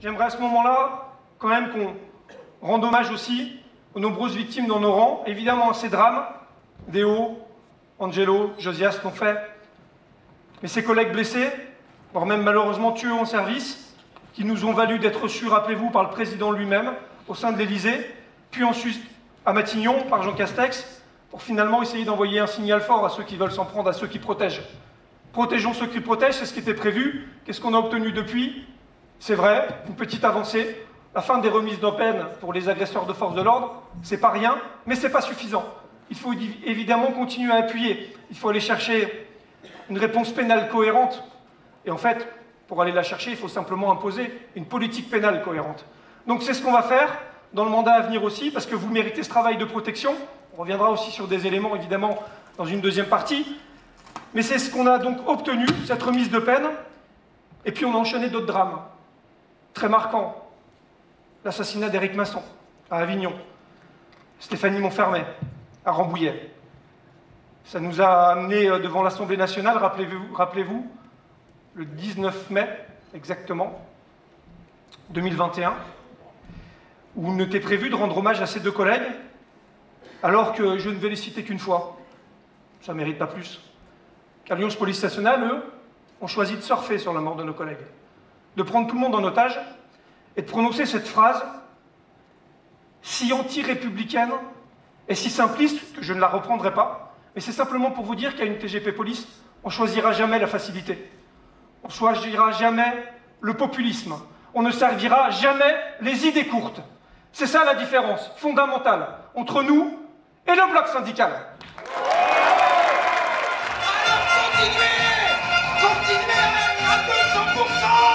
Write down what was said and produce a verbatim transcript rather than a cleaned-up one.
j'aimerais à ce moment-là, quand même, qu'on rende hommage aussi aux nombreuses victimes dans nos rangs. Évidemment, à ces drames, Déo, Angelo, Josias l'ont fait. Mais ces collègues blessés, voire même malheureusement tués en service, qui nous ont valu d'être reçus, rappelez-vous, par le président lui-même, au sein de l'Élysée, puis ensuite à Matignon, par Jean Castex, pour finalement essayer d'envoyer un signal fort à ceux qui veulent s'en prendre à ceux qui protègent. Protégeons ceux qui protègent, c'est ce qui était prévu. Qu'est-ce qu'on a obtenu depuis? C'est vrai, une petite avancée. La fin des remises de peine pour les agresseurs de force de l'ordre, c'est pas rien, mais c'est pas suffisant. Il faut évidemment continuer à appuyer. Il faut aller chercher une réponse pénale cohérente. Et en fait, pour aller la chercher, il faut simplement imposer une politique pénale cohérente. Donc c'est ce qu'on va faire dans le mandat à venir aussi, parce que vous méritez ce travail de protection. On reviendra aussi sur des éléments, évidemment, dans une deuxième partie. Mais c'est ce qu'on a donc obtenu, cette remise de peine. Et puis on a enchaîné d'autres drames, très marquants. L'assassinat d'Éric Masson, à Avignon. Stéphanie Montfermet, à Rambouillet. Ça nous a amenés devant l'Assemblée nationale, rappelez-vous, rappelez-vous, le dix-neuf mai, exactement, deux mille vingt et un, où il n'était prévu de rendre hommage à ces deux collègues, alors que je ne vais les citer qu'une fois. Ça ne mérite pas plus. Qu'Alliance Police Nationale, eux, ont choisi de surfer sur la mort de nos collègues, de prendre tout le monde en otage et de prononcer cette phrase si anti-républicaine et si simpliste que je ne la reprendrai pas, mais c'est simplement pour vous dire qu'à une T G P Police, on ne choisira jamais la facilité, on ne choisira jamais le populisme, on ne servira jamais les idées courtes. C'est ça la différence fondamentale entre nous et le bloc syndical. Alors continuez, continuez à deux cents pour cent.